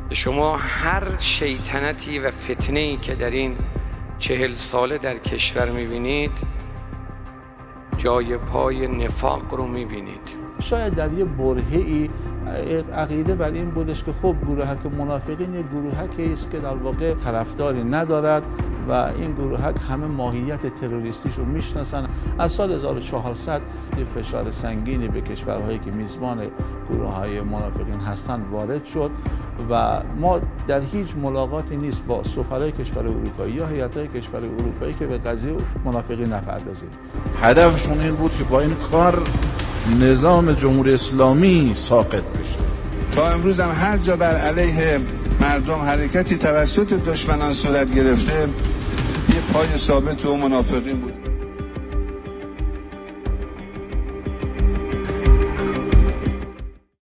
شما هر شیطنتی و فتنه‌ای که در این 40 ساله در کشور میبینید جای پای نفاق رو میبینید. شاید در یه برهه‌ای عقیده بر این بودش که خب گروهک منافقین یک گروهکی است که در واقع طرفداری ندارد و این گروهک همه ماهیت تروریستیش رو میشناسن. از سال 1400 فشار سنگینی به کشورهایی که میزبان گروه‌های منافقین هستند وارد شد و ما در هیچ ملاقاتی نیست با سفرای کشور اروپایی یا هیئت‌های کشور اروپایی که به قضیه منافقین نپردازیم. هدفشون این بود که با این کار نظام جمهوری اسلامی ساقط بشه. تا امروز هم هر جا بر علیه مردم حرکتی توسط دشمنان صورت گرفته، یه پای ثابت و منافقین بود.